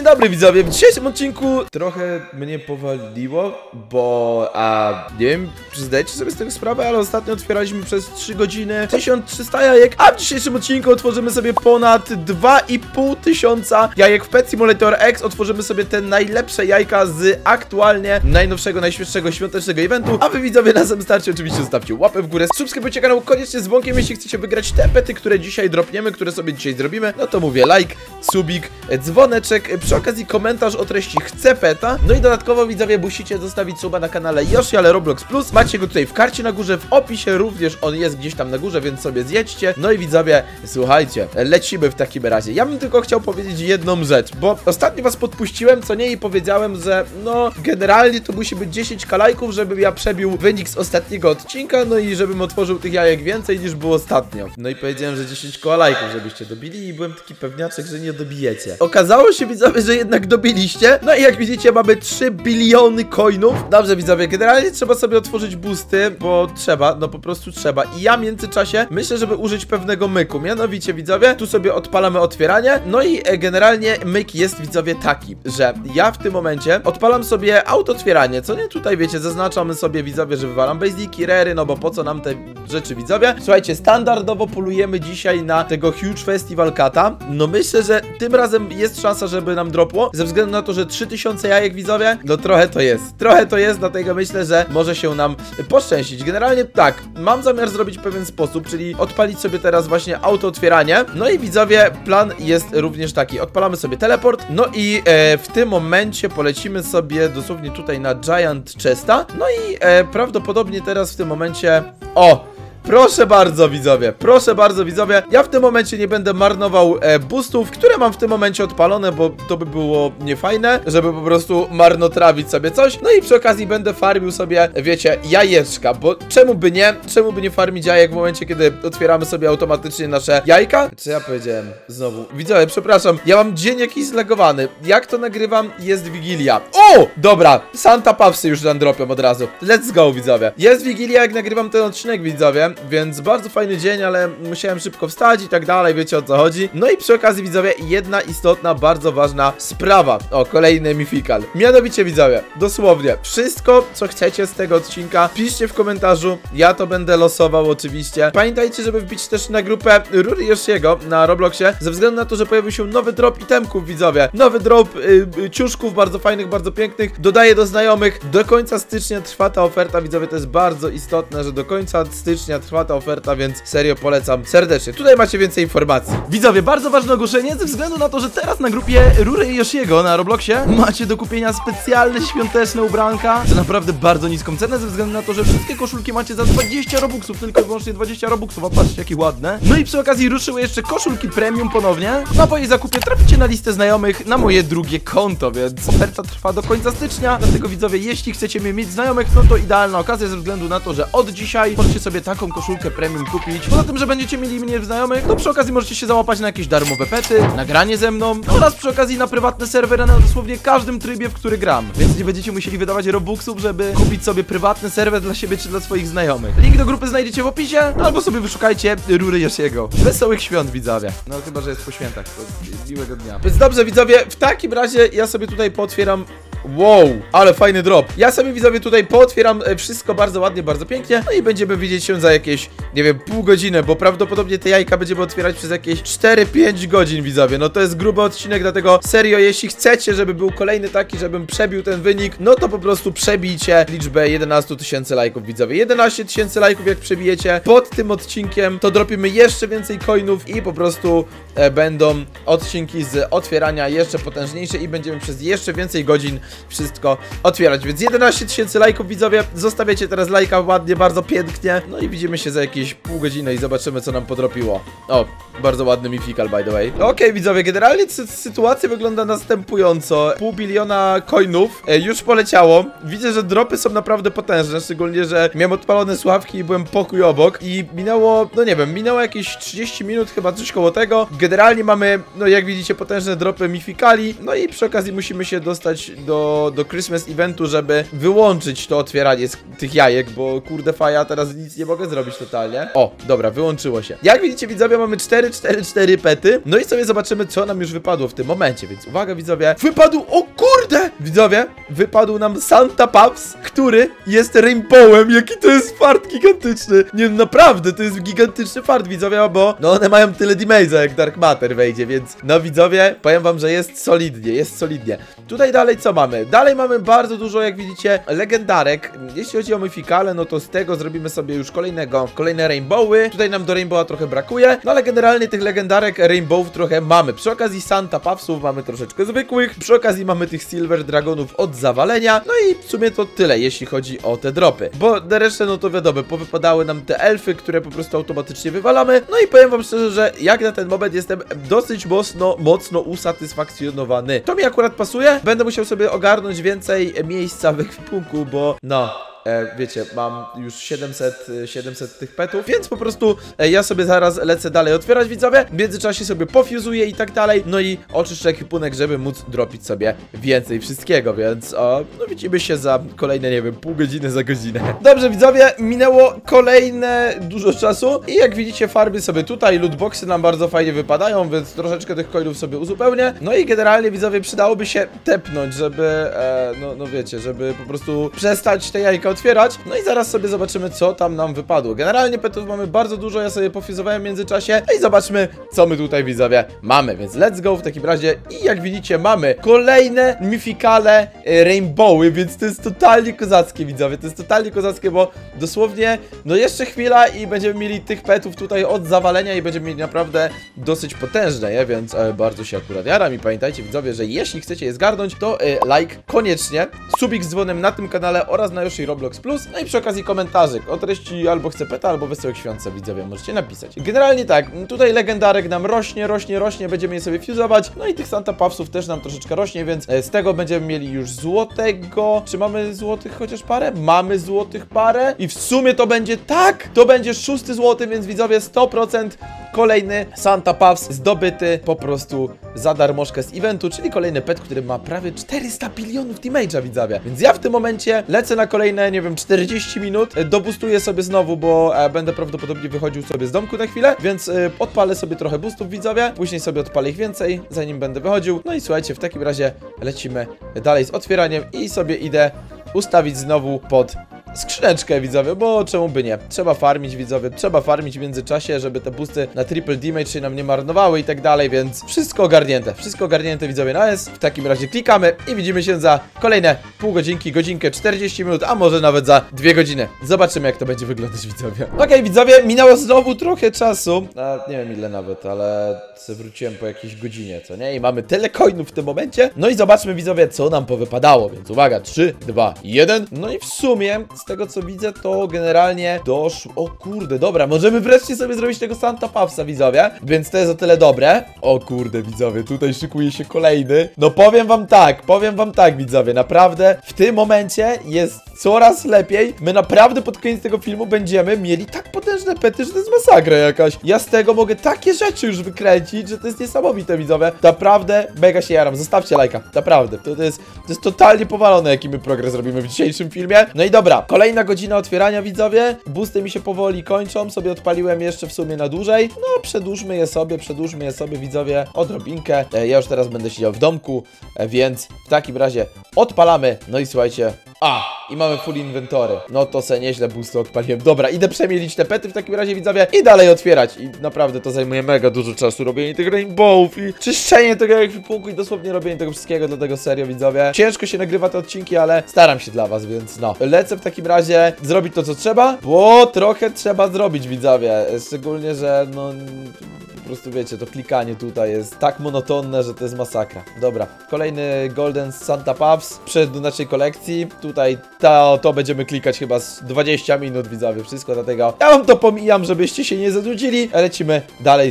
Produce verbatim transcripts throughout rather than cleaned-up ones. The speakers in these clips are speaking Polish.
dobry widzowie, w dzisiejszym odcinku trochę mnie powaliło, bo a nie wiem, czy zdajecie sobie z tego sprawę, ale ostatnio otwieraliśmy przez trzy godziny tysiąc trzysta jajek, a w dzisiejszym odcinku otworzymy sobie ponad dwa i pół tysiąca jajek w Pet Simulator X. Otworzymy sobie te najlepsze jajka z aktualnie najnowszego, najświeższego świątecznego eventu, a wy widzowie na samym starcie oczywiście zostawcie łapę w górę, subskrybujcie kanał koniecznie z dzwonkiem, jeśli chcecie wygrać te pety, które dzisiaj dropniemy, które sobie dzisiaj zrobimy, no to mówię like, subik, dzwoneczek, przy okazji komentarz o treści chcę peta, no i dodatkowo widzowie musicie zostawić suba na kanale Yoshi, ale Roblox Plus, macie go tutaj w karcie na górze, w opisie również on jest gdzieś tam na górze, więc sobie zjedźcie. No i widzowie, słuchajcie, lecimy w takim razie. Ja bym tylko chciał powiedzieć jedną rzecz, bo ostatnio was podpuściłem, co nie, i powiedziałem, że no generalnie to musi być dziesięć ka lajków, żebym ja przebił wynik z ostatniego odcinka, no i żebym otworzył tych jajek więcej niż było ostatnio. No i powiedziałem, że dziesięć koła lajków żebyście dobili i byłem taki pewniaczek, że nie dobijecie. Okazało się widzowie, że jednak dobiliście, no i jak widzicie mamy trzy biliony coinów. Dobrze widzowie, generalnie trzeba sobie otworzyć boosty, bo trzeba, no po prostu trzeba. I ja w międzyczasie myślę, żeby użyć pewnego myku. Mianowicie widzowie, tu sobie odpalamy otwieranie, no i e, generalnie myk jest widzowie taki, że ja w tym momencie odpalam sobie auto otwieranie, co nie, tutaj wiecie, zaznaczamy sobie widzowie, że wywalam basiki, rery, no bo po co nam te rzeczy widzowie. Słuchajcie, standardowo polujemy dzisiaj na tego Huge Festival Cata. No myślę, że tym razem jest szansa, żeby nam dropło, ze względu na to, że trzy tysiące jajek widzowie, no trochę to jest, trochę to jest, dlatego myślę, że może się nam poszczęścić. Generalnie tak, mam zamiar zrobić pewien sposób, czyli odpalić sobie teraz właśnie auto otwieranie, no i widzowie, plan jest również taki, odpalamy sobie teleport, no i e, w tym momencie polecimy sobie dosłownie tutaj na Giant Chesta, no i e, prawdopodobnie teraz w tym momencie, o! Proszę bardzo widzowie, proszę bardzo widzowie, ja w tym momencie nie będę marnował e, boostów, które mam w tym momencie odpalone, bo to by było niefajne, żeby po prostu marnotrawić sobie coś. No i przy okazji będę farmił sobie, wiecie, jajeczka, bo czemu by nie, czemu by nie farmić jajek w momencie, kiedy otwieramy sobie automatycznie nasze jajka? Czy ja powiedziałem znowu? Widzowie, przepraszam, ja mam dzień jakiś zlegowany. Jak to nagrywam? Jest Wigilia. O! Dobra, Santa Pawsy już nam dropią od razu. Let's go widzowie. Jest Wigilia, jak nagrywam ten odcinek widzowie. Więc bardzo fajny dzień, ale musiałem szybko wstać i tak dalej, wiecie o co chodzi. No i przy okazji widzowie, jedna istotna, bardzo ważna sprawa. O, kolejny mifikal. Mianowicie widzowie, dosłownie wszystko co chcecie z tego odcinka piszcie w komentarzu, ja to będę losował oczywiście. Pamiętajcie, żeby wbić też na grupę Rury Yoshiego na Robloxie, ze względu na to, że pojawił się nowy drop itemków widzowie. Nowy drop y, y, ciuszków bardzo fajnych, bardzo pięknych, dodaję do znajomych. Do końca stycznia trwa ta oferta widzowie, to jest bardzo istotne, że do końca stycznia trwa ta oferta, więc serio polecam serdecznie. Tutaj macie więcej informacji. Widzowie, bardzo ważne ogłoszenie, ze względu na to, że teraz na grupie Rury Yoshiego na Robloxie macie do kupienia specjalne świąteczne ubranka za naprawdę bardzo niską cenę, ze względu na to, że wszystkie koszulki macie za dwadzieścia robuxów, tylko i wyłącznie dwadzieścia robuxów, a patrzcie jakie ładne. No i przy okazji ruszyły jeszcze koszulki premium ponownie, no a po jej zakupie traficie na listę znajomych na moje drugie konto, więc oferta trwa do końca stycznia, dlatego widzowie, jeśli chcecie mnie mieć znajomych, no to idealna okazja, ze względu na to, że od dzisiaj możecie sobie taką koszulkę premium kupić. Poza tym, że będziecie mieli mnie w znajomych, to przy okazji możecie się załapać na jakieś darmowe pety, nagranie ze mną oraz przy okazji na prywatne serwery na dosłownie każdym trybie, w który gram. Więc nie będziecie musieli wydawać robuxów, żeby kupić sobie prywatny serwer dla siebie czy dla swoich znajomych. Link do grupy znajdziecie w opisie, albo sobie wyszukajcie Rury Yoshiego. Wesołych świąt widzowie. No chyba, że jest po świętach. To miłego dnia. Więc dobrze widzowie, w takim razie ja sobie tutaj pootwieram. Wow, ale fajny drop. Ja sobie widzowie tutaj pootwieram wszystko bardzo ładnie, bardzo pięknie. No i będziemy widzieć się za jakieś, nie wiem, pół godziny, bo prawdopodobnie te jajka będziemy otwierać przez jakieś cztery pięć godzin widzowie. No to jest gruby odcinek, dlatego serio, jeśli chcecie, żeby był kolejny taki, żebym przebił ten wynik, no to po prostu przebijcie liczbę jedenaście tysięcy lajków widzowie. jedenaście tysięcy lajków jak przebijecie pod tym odcinkiem, to dropimy jeszcze więcej coinów i po prostu e, będą odcinki z otwierania jeszcze potężniejsze i będziemy przez jeszcze więcej godzin wszystko otwierać, więc jedenaście tysięcy lajków widzowie, zostawiacie teraz lajka ładnie, bardzo pięknie, no i widzimy się za jakieś pół godziny i zobaczymy co nam podropiło. O, bardzo ładny mifikal by the way. Okej okay, widzowie, generalnie sytuacja wygląda następująco. Pół biliona coinów e, już poleciało, widzę, że dropy są naprawdę potężne, szczególnie, że miałem odpalone słuchawki i byłem pokój obok i minęło, no nie wiem, minęło jakieś trzydzieści minut, chyba coś koło tego. Generalnie mamy, no jak widzicie, potężne dropy mifikali, no i przy okazji musimy się dostać do do, do Christmas eventu, żeby wyłączyć to otwieranie z tych jajek, bo kurde faja, teraz nic nie mogę zrobić totalnie. O, dobra, wyłączyło się. Jak widzicie, widzowie, mamy cztery, cztery, cztery pety. No i sobie zobaczymy, co nam już wypadło w tym momencie, więc uwaga, widzowie. Wypadł, o kurde! Widzowie, wypadł nam Santa Puffs, który jest rainbowem. Jaki to jest fart gigantyczny. Nie, naprawdę, to jest gigantyczny fart, widzowie, bo no one mają tyle damage'a, jak Dark Matter wejdzie, więc no widzowie, powiem wam, że jest solidnie, jest solidnie. Tutaj dalej co mamy? Dalej mamy bardzo dużo, jak widzicie, legendarek. Jeśli chodzi o myfikale, no to z tego zrobimy sobie już kolejnego, kolejne rainbowy. Tutaj nam do rainbowa trochę brakuje, no ale generalnie tych legendarek rainbowów trochę mamy. Przy okazji Santa Puffsów mamy troszeczkę zwykłych, przy okazji mamy tych Silver Dragonów od zawalenia, no i w sumie to tyle, jeśli chodzi o te dropy. Bo na resztę, no to wiadomo, powypadały nam te elfy, które po prostu automatycznie wywalamy. No i powiem wam szczerze, że jak na ten moment jestem dosyć mocno, mocno usatysfakcjonowany. To mi akurat pasuje. Będę musiał sobie ogarnąć więcej miejsca w ekwipunku, bo no... E, wiecie, mam już siedemset, siedemset tych petów, więc po prostu e, ja sobie zaraz lecę dalej otwierać, widzowie. W międzyczasie sobie pofuzuję i tak dalej, no i oczyszczę ekwipunek, żeby móc dropić sobie więcej wszystkiego, więc o, no widzimy się za kolejne, nie wiem, pół godziny, za godzinę. Dobrze, widzowie, minęło kolejne dużo czasu i jak widzicie, farby sobie tutaj, lootboxy nam bardzo fajnie wypadają, więc troszeczkę tych coinów sobie uzupełnię. No i generalnie, widzowie, przydałoby się tepnąć, żeby, e, no, no wiecie, żeby po prostu przestać te jajka otwierać. No i zaraz sobie zobaczymy, co tam nam wypadło. Generalnie petów mamy bardzo dużo, ja sobie pofuzowałem w międzyczasie. No i zobaczmy, co my tutaj, widzowie, mamy. Więc let's go w takim razie. I jak widzicie, mamy kolejne myfikale e, rainbowy, więc to jest totalnie kozackie, widzowie. To jest totalnie kozackie, bo dosłownie, no jeszcze chwila i będziemy mieli tych petów tutaj od zawalenia i będziemy mieli naprawdę dosyć potężne, nie? Więc e, bardzo się akurat jaram i pamiętajcie, widzowie, że jeśli chcecie je zgarnąć, to e, like koniecznie, subik z dzwonem na tym kanale oraz na Yoshi Roblox Plus, no i przy okazji komentarzyk o treści albo chcę peta, albo wesołych świąt, widzowie, możecie napisać. Generalnie tak, tutaj legendarek nam rośnie, rośnie, rośnie, będziemy je sobie fuzować, no i tych Santa Puffsów też nam troszeczkę rośnie, więc z tego będziemy mieli już złotego. Czy mamy złotych chociaż parę? Mamy złotych parę i w sumie to będzie tak, to będzie szósty złoty, więc widzowie, sto procent kolejny Santa Puffs zdobyty po prostu za darmożkę z eventu, czyli kolejny pet, który ma prawie czterysta bilionów damage'a, widzowie. Więc ja w tym momencie lecę na kolejne, nie wiem, czterdzieści minut, dobustuję sobie znowu, bo e, będę prawdopodobnie wychodził sobie z domku na chwilę, więc e, odpalę sobie trochę boostów, widzowie, później sobie odpalę ich więcej, zanim będę wychodził. No i słuchajcie, w takim razie lecimy dalej z otwieraniem i sobie idę ustawić znowu pod skrzyneczkę, widzowie, bo czemu by nie? Trzeba farmić, widzowie, trzeba farmić w międzyczasie, żeby te boosty na triple damage się nam nie marnowały i tak dalej, więc wszystko ogarnięte, wszystko ogarnięte, widzowie, na S. W takim razie klikamy i widzimy się za kolejne pół godzinki, godzinkę, czterdzieści minut, a może nawet za dwie godziny. Zobaczymy, jak to będzie wyglądać, widzowie. Okej, okay, widzowie, minęło znowu trochę czasu, a nie wiem ile nawet, ale wróciłem po jakiejś godzinie, co nie? I mamy tyle coinów w tym momencie. No i zobaczmy, widzowie, co nam powypadało, więc uwaga, trzy, dwa, jeden. No i w sumie z tego co widzę, to generalnie doszło... O kurde, dobra, możemy wreszcie sobie zrobić tego Santa Puffsa, widzowie, więc to jest o tyle dobre. O kurde, widzowie, tutaj szykuje się kolejny. No powiem wam tak, powiem wam tak, widzowie, naprawdę w tym momencie jest coraz lepiej. My naprawdę pod koniec tego filmu będziemy mieli tak potężne pety, że to jest masakra jakaś. Ja z tego mogę takie rzeczy już wykręcić, że to jest niesamowite, widzowie. Naprawdę mega się jaram, zostawcie lajka, naprawdę, to, to, jest, to jest totalnie powalone, jaki my progres robimy w dzisiejszym filmie. No i dobra, kolejna godzina otwierania, widzowie. Boosty mi się powoli kończą, sobie odpaliłem jeszcze w sumie na dłużej. No, przedłużmy je sobie, przedłużmy je sobie, widzowie, odrobinkę. E, ja już teraz będę siedział w domku, e, więc w takim razie odpalamy. No i słuchajcie, a, i mamy full inwentory. No to se nieźle boosty odpaliłem. Dobra, idę przemielić te pety w takim razie, widzowie, i dalej otwierać. I naprawdę to zajmuje mega dużo czasu, robienie tych rainbowów i czyszczenie tego ekwipunku i dosłownie robienie tego wszystkiego, dlatego serio, widzowie. Ciężko się nagrywa te odcinki, ale staram się dla was, więc no. Lecę w takim razie zrobić to, co trzeba, bo trochę trzeba zrobić, widzowie. Szczególnie, że no... Po prostu wiecie, to klikanie tutaj jest tak monotonne, że to jest masakra. Dobra, kolejny Golden Santa Puffs przed do naszej kolekcji. Tutaj to, to będziemy klikać chyba z dwadzieścia minut, widzowie. Wszystko dlatego ja wam to pomijam, żebyście się nie zanudzili. Lecimy dalej z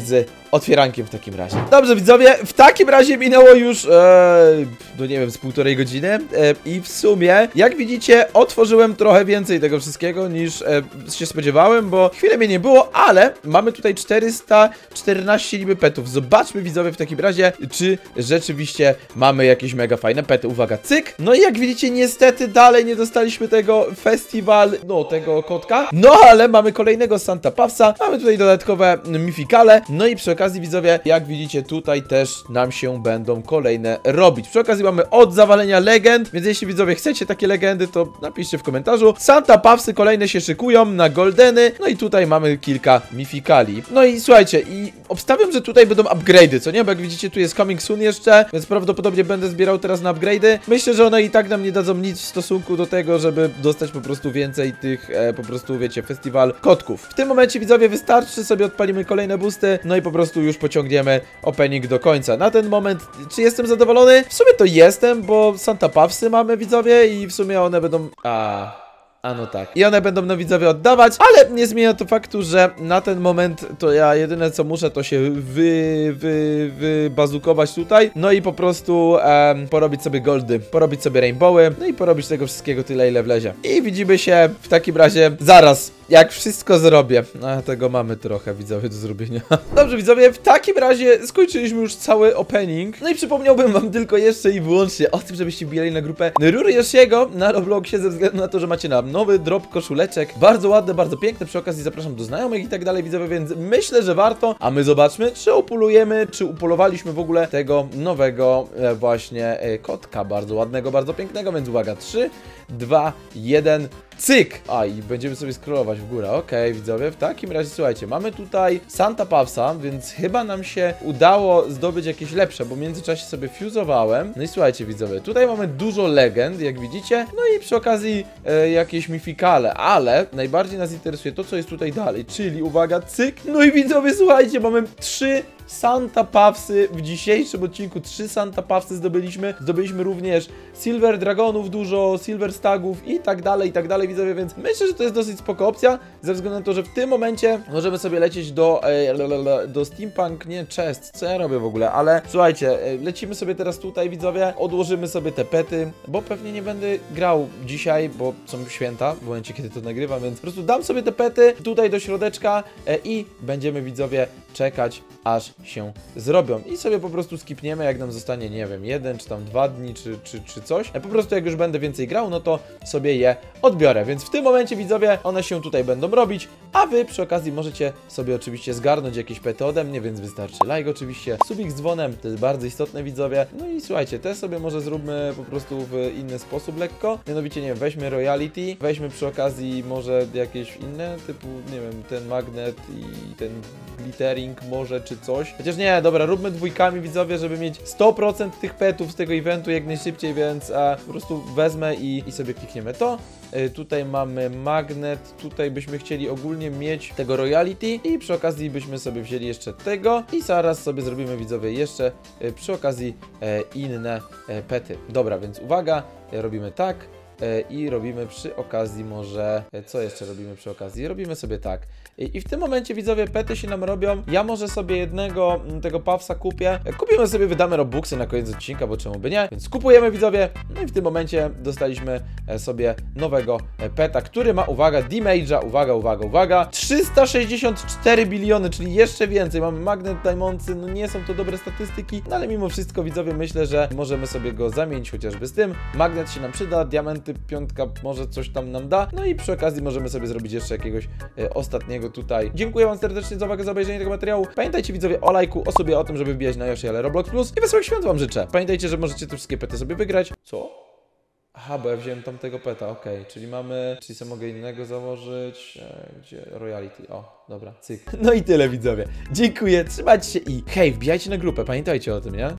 otwierankiem w takim razie. Dobrze, widzowie, w takim razie minęło już, e, no nie wiem, z półtorej godziny e, i w sumie, jak widzicie, otworzyłem trochę więcej tego wszystkiego niż e, się spodziewałem, bo chwilę mnie nie było, ale mamy tutaj czterysta czternaście niby petów. Zobaczmy, widzowie, w takim razie, czy rzeczywiście mamy jakieś mega fajne pety. Uwaga, cyk! No i jak widzicie, niestety dalej nie dostaliśmy tego festiwal, no tego kotka, no ale mamy kolejnego Santa Pawsa, mamy tutaj dodatkowe mifikale, no i przy okazji, widzowie, jak widzicie, tutaj też nam się będą kolejne robić. Przy okazji mamy od zawalenia legend, więc jeśli, widzowie, chcecie takie legendy, to napiszcie w komentarzu. Santa Pawsy kolejne się szykują na goldeny, no i tutaj mamy kilka mifikali. No i słuchajcie, i obstawiam, że tutaj będą upgrade'y, co nie? Bo jak widzicie, tu jest coming soon jeszcze, więc prawdopodobnie będę zbierał teraz na upgrade'y. Myślę, że one i tak nam nie dadzą nic w stosunku do tego, żeby dostać po prostu więcej tych, e, po prostu, wiecie, festiwal kotków. W tym momencie, widzowie, wystarczy, sobie odpalimy kolejne boosty, no i po prostu już pociągniemy opening do końca. Na ten moment, czy jestem zadowolony? W sumie to jestem, bo Santa Pawsy mamy, widzowie, i w sumie one będą... A... A no tak. I one będą, no, widzowie, oddawać, ale nie zmienia to faktu, że na ten moment to ja jedyne co muszę, to się wy, wy, wybazukować tutaj, no i po prostu em, porobić sobie goldy, porobić sobie rainbowy, no i porobić tego wszystkiego tyle, ile wlezie. I widzimy się w takim razie zaraz, jak wszystko zrobię. A tego mamy trochę, widzowie, do zrobienia. Dobrze, widzowie, w takim razie skończyliśmy już cały opening. No i przypomniałbym wam tylko jeszcze i wyłącznie o tym, żebyście wbijali na grupę Rury Yoshiego na Robloxie, ze względu na to, że macie nam nowy drop koszuleczek. Bardzo ładne, bardzo piękne. Przy okazji zapraszam do znajomych i tak dalej, widzowie, więc myślę, że warto. A my zobaczmy, czy upolujemy, czy upolowaliśmy w ogóle tego nowego e, właśnie e, kotka. Bardzo ładnego, bardzo pięknego, więc uwaga, trzy, dwa, jeden... Cyk! A, i będziemy sobie scrollować w górę. Okej, okay, widzowie, w takim razie, słuchajcie, mamy tutaj Santa Pawsa, więc chyba nam się udało zdobyć jakieś lepsze, bo w międzyczasie sobie fuzowałem. No i słuchajcie, widzowie, tutaj mamy dużo legend, jak widzicie, no i przy okazji e, jakieś mifikale, ale najbardziej nas interesuje to, co jest tutaj dalej, czyli, uwaga, cyk! No i widzowie, słuchajcie, mamy trzy Santa Pawsy w dzisiejszym odcinku. Trzy Santa Pawsy zdobyliśmy. Zdobyliśmy również Silver Dragonów dużo, Silver Stagów i tak dalej, i tak dalej, widzowie, więc myślę, że to jest dosyć spoko opcja, ze względu na to, że w tym momencie możemy sobie lecieć do e, do Steampunk, nie, chest, co ja robię w ogóle, ale słuchajcie, e, lecimy sobie teraz tutaj, widzowie, odłożymy sobie te pety, bo pewnie nie będę grał dzisiaj, bo są święta, w momencie, kiedy to nagrywam, więc po prostu dam sobie te pety tutaj do środeczka e, i będziemy, widzowie, czekać, aż się zrobią. I sobie po prostu skipniemy, jak nam zostanie, nie wiem, jeden, czy tam dwa dni, czy, czy, czy coś. Ja po prostu, jak już będę więcej grał, no to sobie je odbiorę. Więc w tym momencie, widzowie, one się tutaj będą robić, a wy przy okazji możecie sobie oczywiście zgarnąć jakieś pety ode mnie, więc wystarczy like oczywiście, subik z dzwonem, to jest bardzo istotne, widzowie. No i słuchajcie, te sobie może zróbmy po prostu w inny sposób lekko. Mianowicie, nie wiem, weźmy royalty, weźmy przy okazji może jakieś inne, typu, nie wiem, ten magnet i ten glittering może, czy coś. Chociaż nie, dobra, róbmy dwójkami, widzowie, żeby mieć sto procent tych petów z tego eventu jak najszybciej, więc a, po prostu wezmę i, i sobie klikniemy to. Y, tutaj mamy magnet, tutaj byśmy chcieli ogólnie mieć tego royalty i przy okazji byśmy sobie wzięli jeszcze tego i zaraz sobie zrobimy, widzowie, jeszcze y, przy okazji y, inne y, pety. Dobra, więc uwaga, y, robimy tak. I robimy przy okazji może... Co jeszcze robimy przy okazji? Robimy sobie tak. I w tym momencie, widzowie, pety się nam robią. Ja może sobie jednego tego Pawsa kupię. Kupimy sobie, wydamy robuxy na koniec odcinka, bo czemu by nie? Więc kupujemy, widzowie. No i w tym momencie dostaliśmy sobie nowego peta, który ma, uwaga, damage'a, uwaga, uwaga, uwaga, trzysta sześćdziesiąt cztery biliony, czyli jeszcze więcej. Mamy magnet, diamondsy, no nie są to dobre statystyki, no ale mimo wszystko, widzowie, myślę, że możemy sobie go zamienić chociażby z tym. Magnet się nam przyda, diament piątka może coś tam nam da. No i przy okazji możemy sobie zrobić jeszcze jakiegoś e, ostatniego tutaj. Dziękuję wam serdecznie za uwagę, za obejrzenie tego materiału. Pamiętajcie, widzowie, o lajku, o sobie, o tym, żeby wbijać na Yoshi, ale Roblox Plus i wesołych świąt wam życzę. Pamiętajcie, że możecie te wszystkie pety sobie wygrać. Co? Aha, bo ja wziąłem tamtego peta, okej, okay. Czyli mamy, czyli sobie mogę innego założyć, e, gdzie, royalty, o, dobra, cyk. No i tyle, widzowie. Dziękuję, trzymajcie się i hej, wbijajcie na grupę, pamiętajcie o tym, nie?